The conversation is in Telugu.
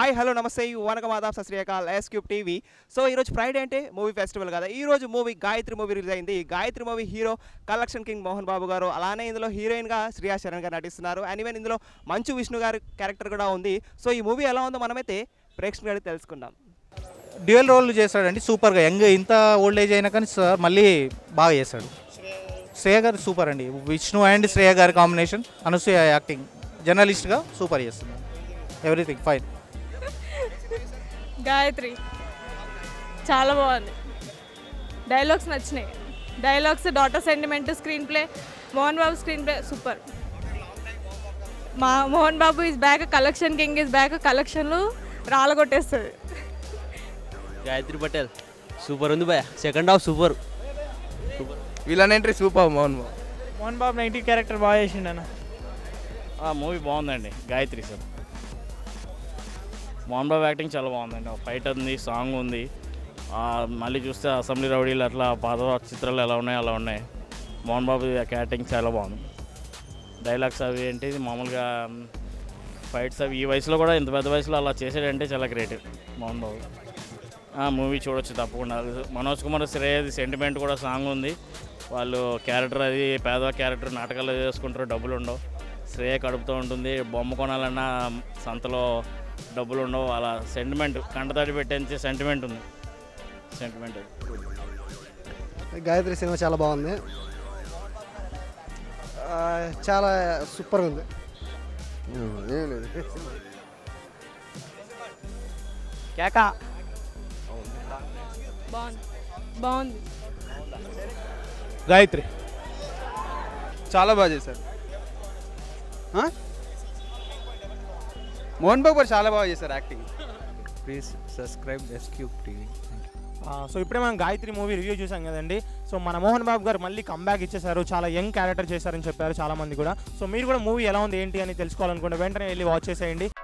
హాయ్ హలో నమస్తే vanakkam adaab Sat Sri Akal S cube TV. So ఈరోజు ఫ్రైడే అంటే మూవీ ఫెస్టివల్ కదా. ఈరోజు మూవీ గాయత్రి మూవీ రిలీజ్ అయింది. Gayatri movie hero collection king Mohan Babu garu, అలానే ఇందులో హీరోయిన్గా శ్రియా శరణ్ గారు నటిస్తున్నారు. అండ్ ఈవెన్ ఇందులో మంచు విష్ణు గారి క్యారెక్టర్ కూడా ఉంది. సో ఈ మూవీ ఎలా ఉందో మనమైతే ప్రేక్షకులు తెలుసుకుందాం. డ్యూయల్ రోల్ చేస్తాడండి సూపర్గా. యంగ్ ఇంత ఓల్డ్ ఏజ్ అయినా కానీ సార్ మళ్ళీ బాగా చేస్తాడు. శ్రేయ గారు సూపర్ అండి. విష్ణు అండ్ శ్రేయ గారి కాంబినేషన్, అనసూయ యాక్టింగ్ జర్నలిస్ట్గా సూపర్ చేస్తుంది. Everything fine. గాయత్రి చాలా బాగుంది. డైలాగ్స్ నచ్చినాయి. Dialogues, daughter sentiment, screenplay, Mohan Babu screenplay super. Mohan Babu is back, collection king is back. కలెక్షన్లు రాళ్ళగొట్టేస్తుంది. గాయత్రి పటేల్ సూపర్ ఉంది భయ. Second half super. Villain entry super. Mohan Babu negative character బాగా చేసిండు అన్న. మూవీ బాగుందండి. గాయత్రి సార్ మోహన్ బాబు యాక్టింగ్ చాలా బాగుందండి. ఫైట్ ఉంది, సాంగ్ ఉంది. మళ్ళీ చూస్తే అసెంబ్లీ రౌడీలు అట్లా పాత చిత్రాలు ఎలా ఉన్నాయి అలా ఉన్నాయి. మోహన్ బాబు యాక్టింగ్ చాలా బాగుంది. డైలాగ్స్ అవి ఏంటి మామూలుగా ఫైట్స్ అవి ఈ వయసులో కూడా ఇంత పెద్ద వయసులో అలా చేసాడంటే చాలా గ్రేట్ మోహన్ బాబు. మూవీ చూడొచ్చు తప్పకుండా. మనోజ్ కుమార్ శ్రేయది సెంటిమెంట్ కూడా సాంగ్ ఉంది. వాళ్ళు క్యారెక్టర్ అది పేద క్యారెక్టర్ నాటకాలు చేసుకుంటారు, డబ్బులు ఉండవు. శ్రేయ కడుపుతూ ఉంటుంది. బొమ్మ కొనాలన్నా సంతలో డబ్బులు ఉండవు. అలా సెంటిమెంట్ కంటతడి పెట్టే సెంటిమెంట్ ఉంది. సెంటిమెంట్ గాయత్రి సినిమా చాలా బాగుంది. చాలా సూపర్గా ఉంది. కేకా బాగుంది. గాయత్రి చాలా బాగా చేశారు. మోహన్ బాబు గారు చాలా బాగా చేశారు acting. Please subscribe S cube TV. So ఇప్పుడే మనం గాయత్రి మూవీ రివ్యూ చూసాం కదండి. సో మన మోహన్ బాబు గారు మళ్ళీ కంబ్యాక్ ఇచ్చేసారు. చాలా యంగ్ క్యారెక్టర్ చేశారని చెప్పారు చాలామంది కూడా. సో మీరు కూడా మూవీ ఎలా ఉంది ఏంటి అని తెలుసుకోవాలనుకుంటే వెంటనే వెళ్ళి వాచ్ చేసేయండి.